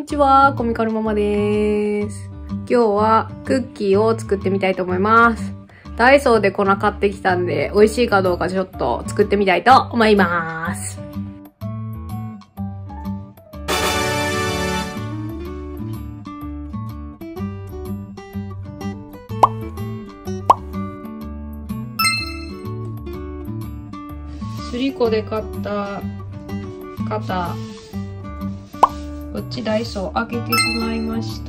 にちは、コミカルママです。今日はクッキーを作ってみたいと思います。ダイソーで粉買ってきたんで、美味しいかどうかちょっと作ってみたいと思います。スリコで買った型。こっちダイソー開けてしまいました。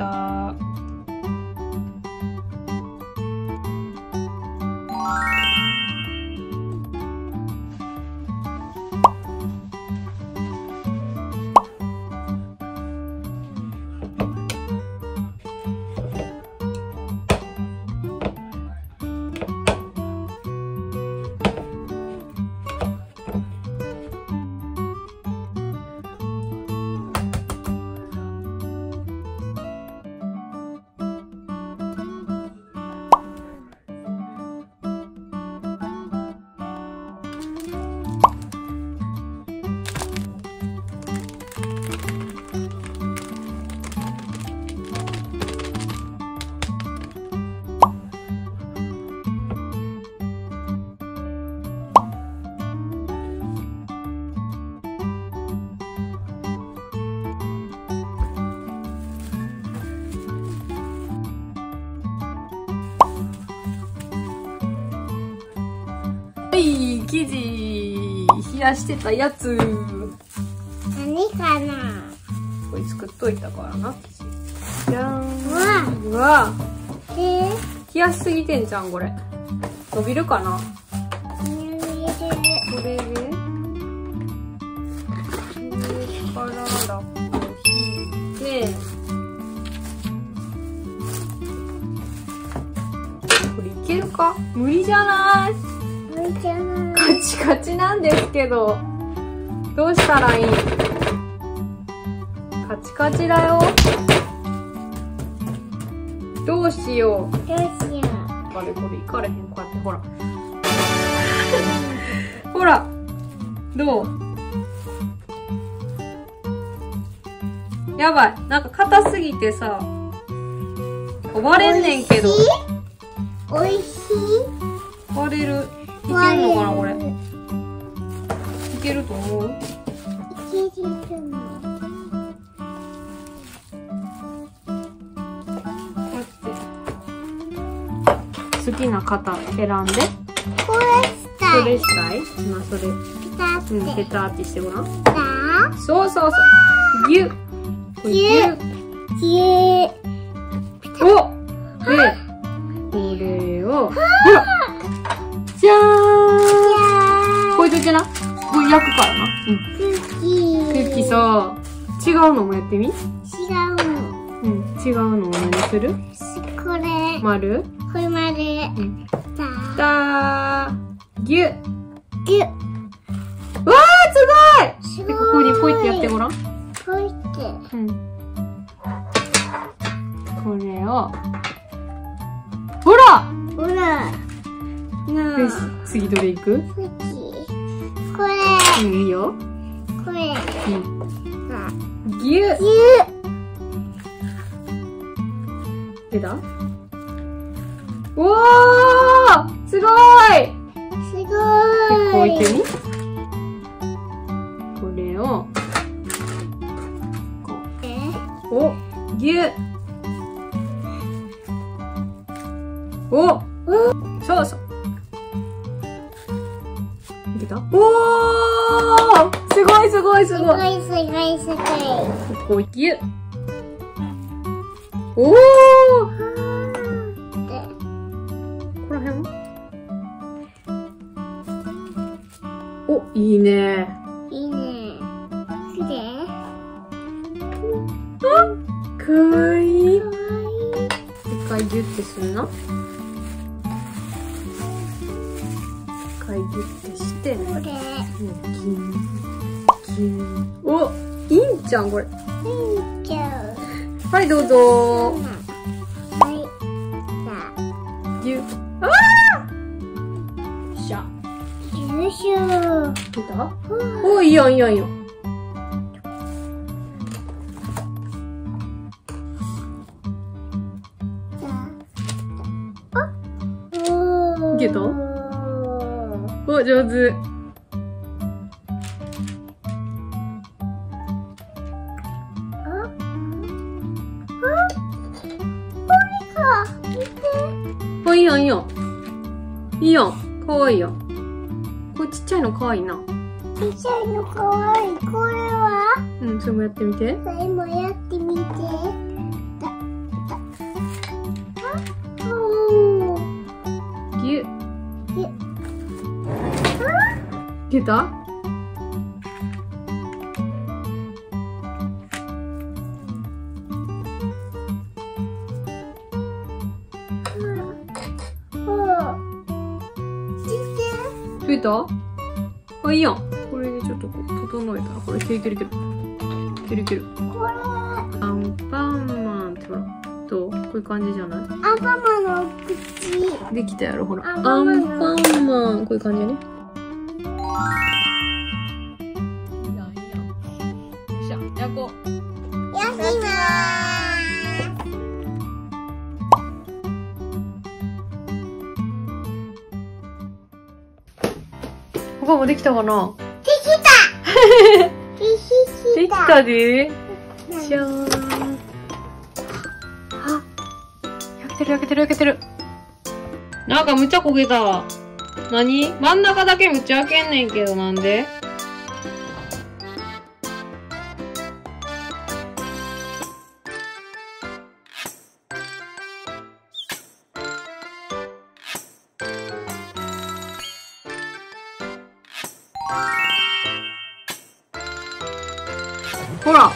はい、生地冷やしてたやつ。 何かな。 これ作っといたからな、生地。じゃーん。 うわ。 冷やしすぎてんじゃん、これ。伸びるかな。これで、上からラップを引いて、これいけるか？無理じゃない？カチカチなんですけど、どうしたらいい？カチカチだよ。どうしよう。 どうしよう。 これいかれへん。こうやってほら。ほら。どう？やばい。なんか硬すぎてさ、割れんねんけど。 おいしい？ 割れる。いけるのかなこれ。いけると思う？ いけると思う。 こうやって好きな型選んで。 これしたい。 それしたい？今それ。ペタってしてごらん。そうそうそう。ギュッ。 ギュッ。ギュッ。 お！で、これを、ほら！じゃーん！これといてな。これ焼くからな。 クッキー。 クッキーさ、違うのもやってみ？ 違うの。 違うのを何する？ これ。 丸？ これ丸。 だー。ギュッ。 ギュッ。 わー、すごい！で、ここにポイってやってごらん。 ポイって。 これを。ほら！ ほら。 よし、次どれいく？ これ。 いいよ。 これ。 ギュッ。 ギュッ。 出た？おー！すごい！ すごこうい。 いってみ？これを、こう。お！ギュッ。お！そうそう。いけた？おー！すごいすごいすごい。こうギュッ。おー！こらへん？お、いいね。 いいね。きれい？ あ、かわいい。一回ギュッてするな。一回ギュッてして。 これ。 お、いいんちゃんこれ。 いいじゃん。 はい、どうぞ。 はい。 ギュッ。あー！しゃ。 よいしょ。 出た？お、いいよいいよいいよ。 上手。あ、いいやん、いいやん。いいやん。かわいいやん。これちっちゃいのかわいいな。 ちっちゃいのかわいい。これはうん、それもやってみて。 それもやってみて。おー。 ぎゅ。 ぎゅ。 いけた？増えた？あ、いいやん。これでちょっとこう整えたら、これいけるいけるいける。いけるいける。 これアンパンマンってほら。どう？こういう感じじゃない？ アンパンマンの口。 できたやろ、ほら。 アンアンパンマンのパンマン。こういう感じね。いいやん、いいやん。よっしゃ、焼こう。 やりまーす。 他もできたかな？ できた。 できたで。じゃーん。あ、焼けてる焼けてる焼けてる。なんかむっちゃ焦げたわ。何？真ん中だけむっちゃ焼けんねんけど、なんで？ほら、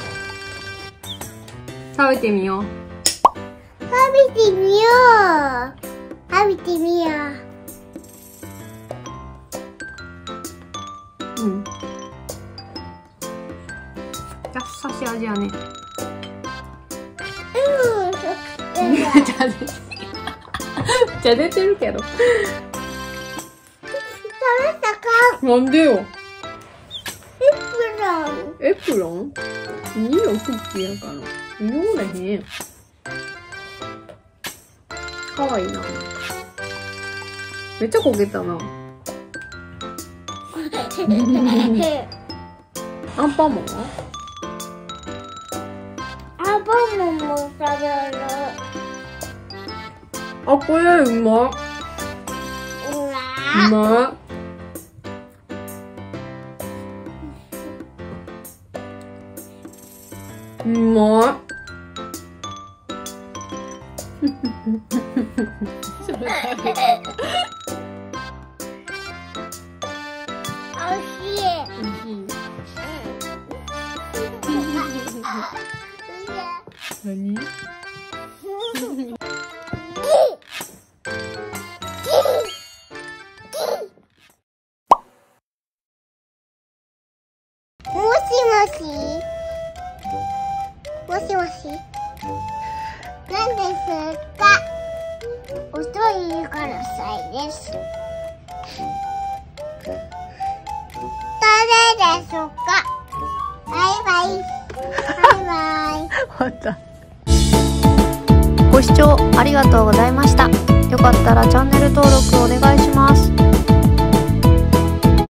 食べてみよう。 食べてみよう。食べてみよう。 うん。優しい味やね。めっちゃ出てる。めっちゃ出てるけど。 食べたか？ なんでよ。 エプロン。 エプロン？いいよ、クッキーやから。汚れへん。かわいいな。めっちゃ焦げたな。アンパンマンは？ アンパンマンも食べる。 あ、これうまい。うまい。うまい。 おいしい。 何？ もしもし。何ですか？遅いからさいです。誰ですか？バイバイ。バイバイ。 終わった。ご視聴ありがとうございました。よかったらチャンネル登録お願いします。